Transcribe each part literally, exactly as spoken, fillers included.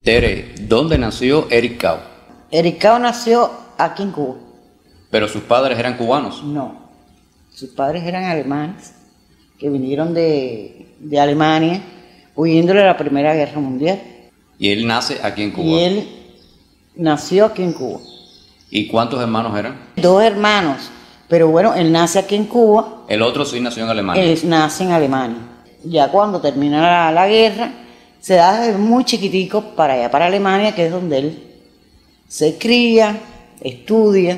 Tere, ¿dónde nació Eric Cao? Eric Cao nació aquí en Cuba. ¿Pero sus padres eran cubanos? No, sus padres eran alemanes, que vinieron de, de Alemania, huyéndole a la Primera Guerra Mundial. ¿Y él nace aquí en Cuba? Y él nació aquí en Cuba. ¿Y cuántos hermanos eran? Dos hermanos, pero bueno, él nace aquí en Cuba. El otro sí nació en Alemania. Él nace en Alemania. Ya cuando termina la, la guerra, se da desde muy chiquitico para allá, para Alemania, que es donde él se cría, estudia,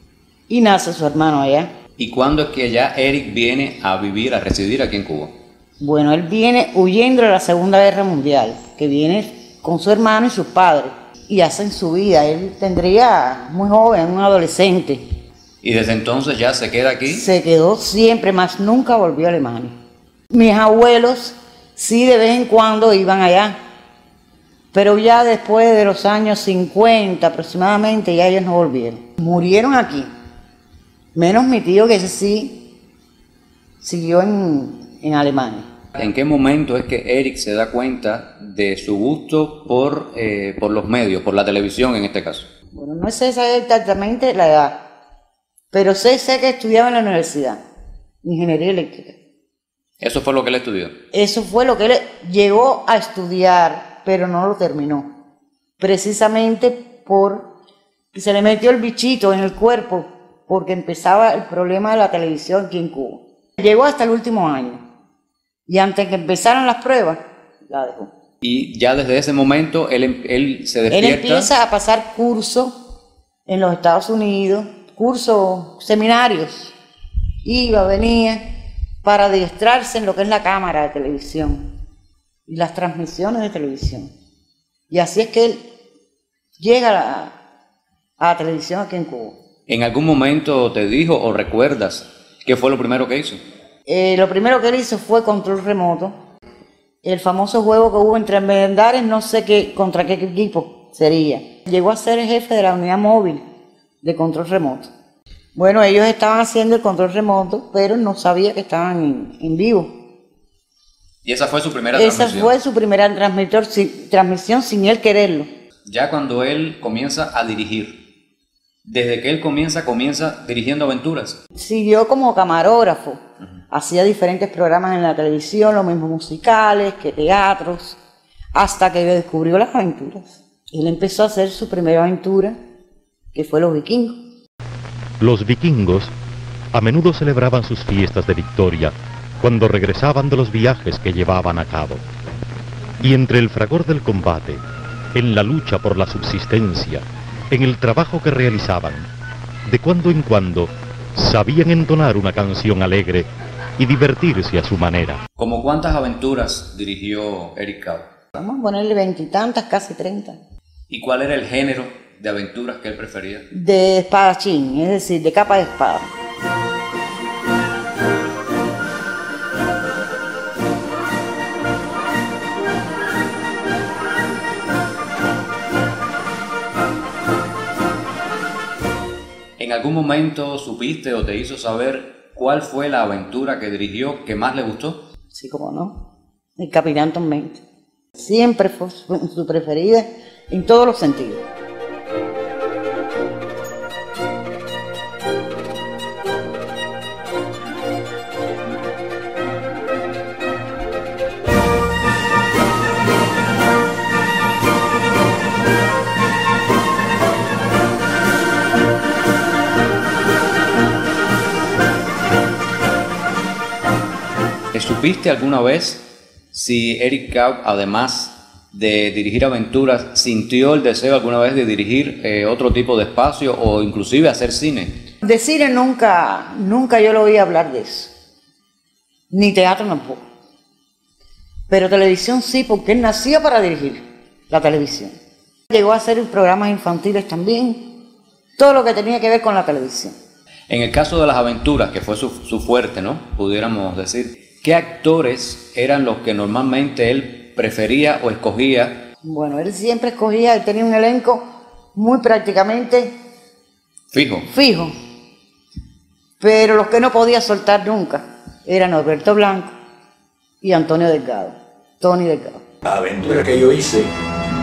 y nace su hermano allá. ¿Y cuándo es que ya Eric viene a vivir, a residir aquí en Cuba? Bueno, él viene huyendo de la Segunda Guerra Mundial, que viene con su hermano y sus padres, y hacen su vida. Él tendría muy joven, un adolescente. ¿Y desde entonces ya se queda aquí? Se quedó siempre, más nunca volvió a Alemania. Mis abuelos sí de vez en cuando iban allá, pero ya después de los años cincuenta aproximadamente ya ellos no volvieron. Murieron aquí, menos mi tío, que ese sí siguió en, en Alemania. ¿En qué momento es que Eric se da cuenta de su gusto por, eh, por los medios, por la televisión en este caso? Bueno, no sé exactamente la edad, pero sé, sé que estudiaba en la universidad, ingeniería eléctrica. ¿Eso fue lo que él estudió? Eso fue lo que él llegó a estudiar, pero no lo terminó. Precisamente porque se le metió el bichito en el cuerpo, porque empezaba el problema de la televisión aquí en Cuba. Llegó hasta el último año, y antes que empezaran las pruebas, la dejó. Y ya desde ese momento él, él se despierta. Él empieza a pasar cursos en los Estados Unidos, cursos, seminarios, iba, venía, para adiestrarse en lo que es la cámara de televisión y las transmisiones de televisión. Y así es que él llega a la, a la televisión aquí en Cuba. ¿En algún momento te dijo o recuerdas qué fue lo primero que hizo? Eh, lo primero que él hizo fue control remoto. El famoso juego que hubo entre Almendares, no sé qué, contra qué equipo sería. Llegó a ser el jefe de la unidad móvil de control remoto. Bueno, ellos estaban haciendo el control remoto, pero no sabía que estaban en, en vivo. ¿Y esa fue su primera esa transmisión? Esa fue su primera transmitor, si, transmisión sin él quererlo. Ya cuando él comienza a dirigir, desde que él comienza, comienza dirigiendo aventuras. Siguió como camarógrafo, uh-huh. Hacía diferentes programas en la televisión, lo mismo musicales que teatros, hasta que descubrió las aventuras. Él empezó a hacer su primera aventura, que fue Los Vikingos. Los vikingos a menudo celebraban sus fiestas de victoria cuando regresaban de los viajes que llevaban a cabo. Y entre el fragor del combate, en la lucha por la subsistencia, en el trabajo que realizaban, de cuando en cuando sabían entonar una canción alegre y divertirse a su manera. ¿Cómo cuántas aventuras dirigió Eric Cao? Vamos a ponerle veintitantas, casi treinta. ¿Y cuál era el género de aventuras que él prefería? De espadachín, es decir, de capa de espada. ¿En algún momento supiste o te hizo saber cuál fue la aventura que dirigió que más le gustó? Sí, cómo no. El Capitán Tormenta. Siempre fue su, su preferida en todos los sentidos. ¿Supiste alguna vez si Eric Cao, además de dirigir aventuras, sintió el deseo alguna vez de dirigir eh, otro tipo de espacio o inclusive hacer cine? De cine nunca, nunca yo lo oí hablar de eso, ni teatro tampoco, pero televisión sí, porque él nació para dirigir la televisión. Llegó a hacer programas infantiles también, todo lo que tenía que ver con la televisión. En el caso de las aventuras, que fue su, su fuerte, ¿no? Pudiéramos decir, ¿qué actores eran los que normalmente él prefería o escogía? Bueno, él siempre escogía, él tenía un elenco muy prácticamente fijo. fijo, pero los que no podía soltar nunca eran Norberto Blanco y Antonio Delgado, Tony Delgado. La aventura que yo hice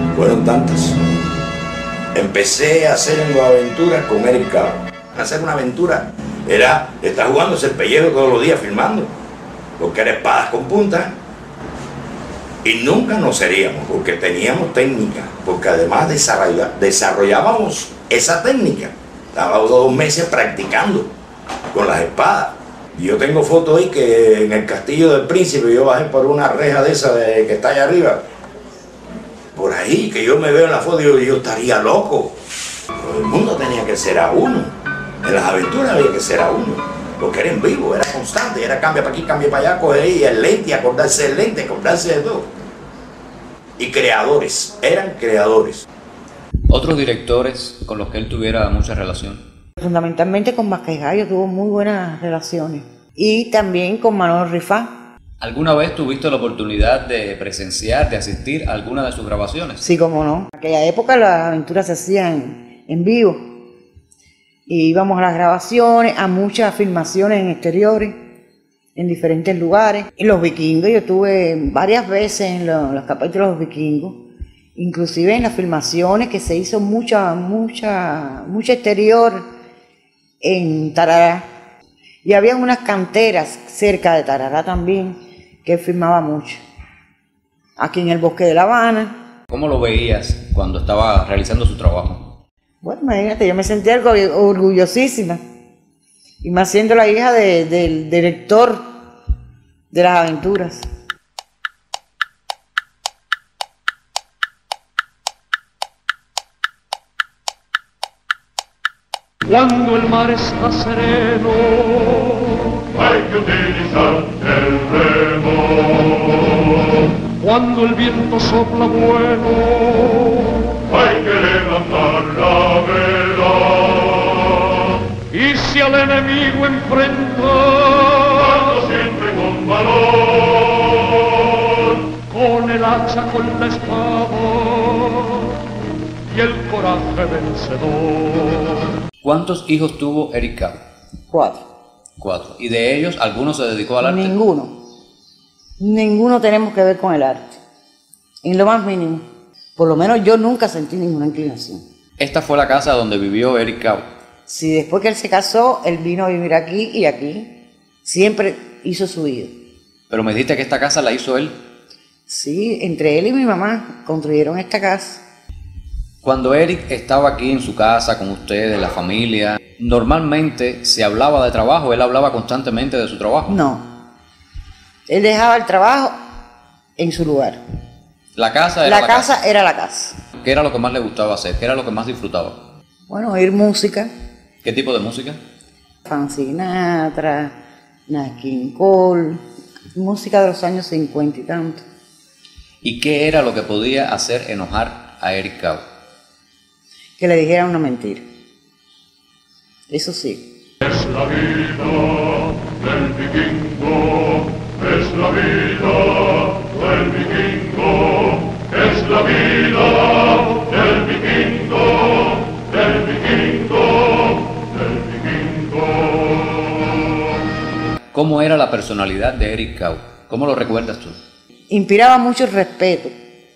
Fueron tantas. Empecé a hacer aventuras con Eric Cabo. Hacer una aventura era estar jugándose el pellejo todos los días filmando, porque era espadas con punta. Y nunca nos seríamos, porque teníamos técnica, porque además desarrolla, desarrollábamos esa técnica. Estábamos dos meses practicando con las espadas. Y yo tengo fotos ahí que en el Castillo del Príncipe yo bajé por una reja de esa de, que está allá arriba. Por ahí, que yo me veo en la foto y yo, yo estaría loco. Pero el mundo tenía que ser a uno. En las aventuras había que ser a uno. Porque era en vivo, era constante, era cambia para aquí, cambia para allá, coger ahí el lente, acordarse del lente, acordarse de todo. Y creadores, eran creadores. ¿Otros directores con los que él tuviera mucha relación? Fundamentalmente con Vázquez Gallo tuvo muy buenas relaciones. Y también con Manuel Rifá. ¿Alguna vez tuviste la oportunidad de presenciar, de asistir a alguna de sus grabaciones? Sí, cómo no. En aquella época las aventuras se hacían en vivo. Y íbamos a las grabaciones, a muchas filmaciones en exteriores, en diferentes lugares. En Los Vikingos, yo estuve varias veces en los, los capítulos de Los Vikingos, inclusive en las filmaciones que se hizo mucha, mucha, mucho exterior en Tarará. Y había unas canteras cerca de Tarará también, que él filmaba mucho. Aquí en el Bosque de La Habana. ¿Cómo lo veías cuando estaba realizando su trabajo? Bueno, imagínate, yo me sentía algo orgullosísima. Y más siendo la hija de, del director de Las Aventuras. Cuando el mar está sereno, hay que utilizar el remo. Cuando el viento sopla bueno, hay que levantar la vela. Y si al enemigo enfrenta, siempre con valor, con el hacha, con la espada y el coraje vencedor. ¿Cuántos hijos tuvo Eric Cabo? Cuatro. Cuatro. ¿Y de ellos alguno se dedicó al arte? Ninguno. Ninguno tenemos que ver con el arte. En lo más mínimo. Por lo menos yo nunca sentí ninguna inclinación. Esta fue la casa donde vivió Eric Cabo. Sí, después que él se casó, él vino a vivir aquí y aquí. Siempre hizo su vida. Pero me dijiste que esta casa la hizo él. Sí, entre él y mi mamá construyeron esta casa. Cuando Eric estaba aquí en su casa con ustedes, la familia, normalmente se hablaba de trabajo, él hablaba constantemente de su trabajo. No. Él dejaba el trabajo en su lugar. La casa era la, la casa, casa. era la casa. ¿Qué era lo que más le gustaba hacer? ¿Qué era lo que más disfrutaba? Bueno, oír música. ¿Qué tipo de música? Frank Sinatra, Nat King Cole, música de los años cincuenta y tanto. ¿Y qué era lo que podía hacer enojar a Eric Cabo? Que le dijeran una mentira. Eso sí. Es la vida del vikingo, es la vida del vikingo, es la vida del vikingo, del vikingo, del vikingo. ¿Cómo era la personalidad de Eric Cabo? ¿Cómo lo recuerdas tú? Inspiraba mucho respeto.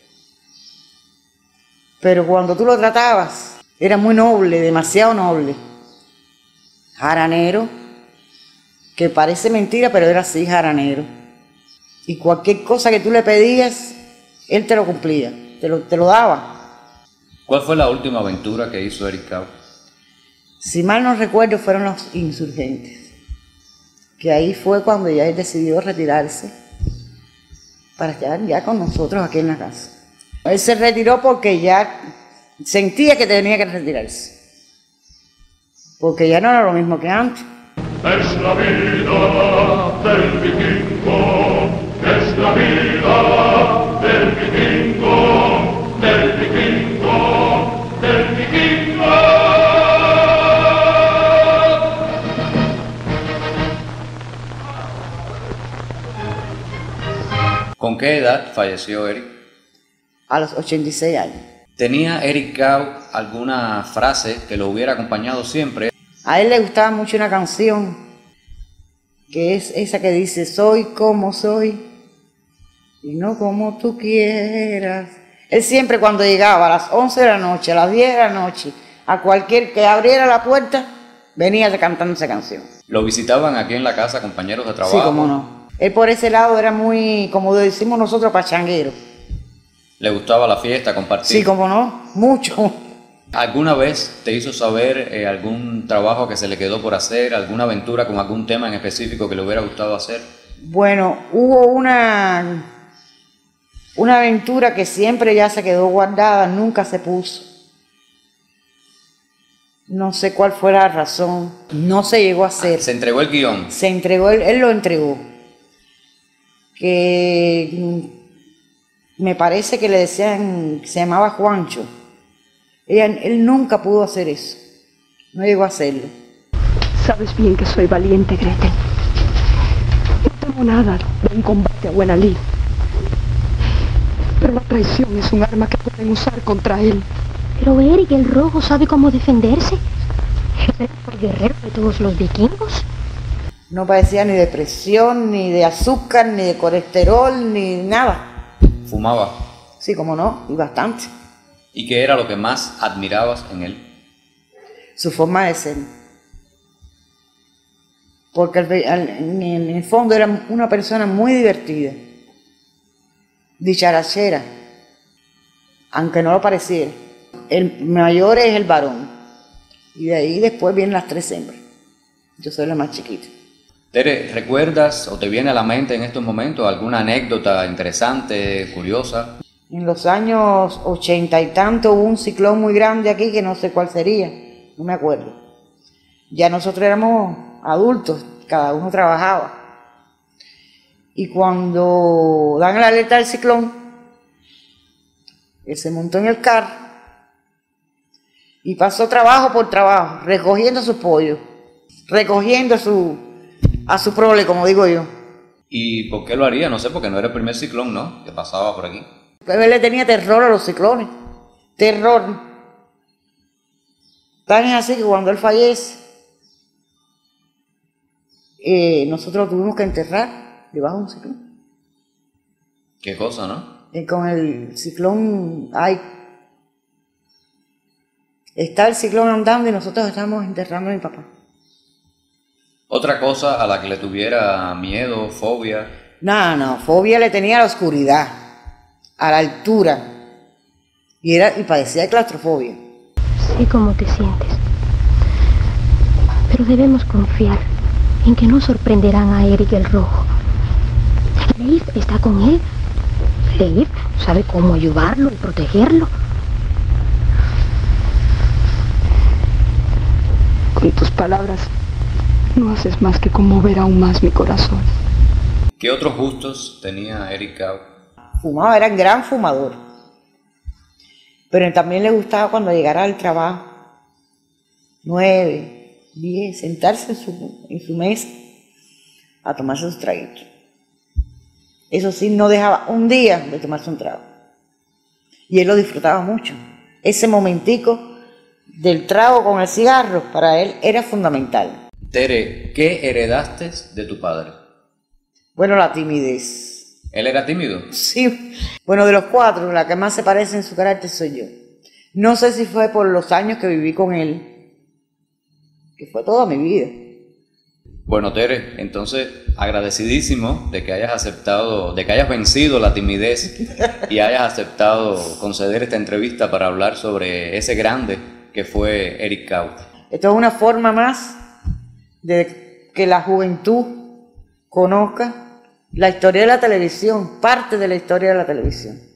Pero cuando tú lo tratabas, era muy noble, demasiado noble. Jaranero, que parece mentira, pero era así, jaranero. Y cualquier cosa que tú le pedías, él te lo cumplía, te lo, te lo daba. ¿Cuál fue la última aventura que hizo Eric Cabo? Si mal no recuerdo, fueron Los Insurgentes. Que ahí fue cuando ya él decidió retirarse para estar ya con nosotros aquí en la casa. Él se retiró porque ya sentía que tenía que retirarse. Porque ya no era lo mismo que antes. Es la vida del vikingo, es la vida del vikingo, del vikingo, del vikingo. ¿Con qué edad falleció Eric? A los ochenta y seis años. ¿Tenía Eric Cabo alguna frase que lo hubiera acompañado siempre? A él le gustaba mucho una canción, que es esa que dice, soy como soy, y no como tú quieras. Él siempre cuando llegaba a las once de la noche, a las diez de la noche, a cualquier que abriera la puerta, venía cantando esa canción. ¿Lo visitaban aquí en la casa compañeros de trabajo? Sí, cómo no. Él por ese lado era muy, como decimos nosotros, pachanguero. ¿Le gustaba la fiesta, compartir? Sí, cómo no, mucho. ¿Alguna vez te hizo saber eh, algún trabajo que se le quedó por hacer, alguna aventura con algún tema en específico que le hubiera gustado hacer? Bueno, hubo una, una aventura que siempre ya se quedó guardada, nunca se puso. No sé cuál fue la razón, no se llegó a hacer. Ah, ¿se entregó el guión? Se entregó, él, él lo entregó. Que me parece que le decían, se llamaba Juancho. Ella, él nunca pudo hacer eso, no llegó a hacerlo. Sabes bien que soy valiente, Gretel. No tengo nada de un combate a buena lid. Pero la traición es un arma que pueden usar contra él. Pero Eric el Rojo sabe cómo defenderse. ¿Es el guerrero de todos los vikingos? No padecía ni de presión, ni de azúcar, ni de colesterol, ni nada. ¿Fumaba? Sí, como no, y bastante. ¿Y qué era lo que más admirabas en él? Su forma de ser. Porque al, al, en, el, en el fondo era una persona muy divertida, dicharachera, aunque no lo pareciera. El mayor es el varón, y de ahí después vienen las tres hembras. Yo soy la más chiquita. Tere, ¿recuerdas o te viene a la mente en estos momentos alguna anécdota interesante, curiosa? En los años ochenta y tanto hubo un ciclón muy grande aquí que no sé cuál sería, no me acuerdo. Ya nosotros éramos adultos, cada uno trabajaba. Y cuando dan la alerta del ciclón, él se montó en el carro y pasó trabajo por trabajo, recogiendo su pollo, recogiendo su, a su prole, como digo yo. ¿Y por qué lo haría? No sé, porque no era el primer ciclón, ¿no?, que pasaba por aquí. Pero él le tenía terror a los ciclones, terror. Tan es así que cuando él fallece, eh, nosotros lo tuvimos que enterrar debajo de un ciclón. Qué cosa, ¿no? Y con el ciclón, ay, está el ciclón andando y nosotros estamos enterrando a mi papá. ¿Otra cosa a la que le tuviera miedo, fobia? No, no, fobia le tenía a la oscuridad, a la altura, y, era, y padecía de claustrofobia. Sé cómo te sientes, pero debemos confiar en que no sorprenderán a Eric el Rojo. Leif está con él. Leif sabe cómo ayudarlo y protegerlo. Con tus palabras no haces más que conmover aún más mi corazón. ¿Qué otros gustos tenía Eric Cao? Fumaba, era un gran fumador. Pero también le gustaba cuando llegara al trabajo, nueve, diez, sentarse en su, en su mesa a tomarse sus traguitos. Eso sí, no dejaba un día de tomarse un trago. Y él lo disfrutaba mucho. Ese momentico del trago con el cigarro para él era fundamental. Tere, ¿qué heredaste de tu padre? Bueno, la timidez. ¿Él era tímido? Sí. Bueno, de los cuatro, la que más se parece en su carácter soy yo. No sé si fue por los años que viví con él, que fue toda mi vida. Bueno, Tere, entonces agradecidísimo de que hayas aceptado, de que hayas vencido la timidez y hayas aceptado conceder esta entrevista para hablar sobre ese grande que fue Eric Cao. Esto es una forma más de que la juventud conozca la historia de la televisión, parte de la historia de la televisión.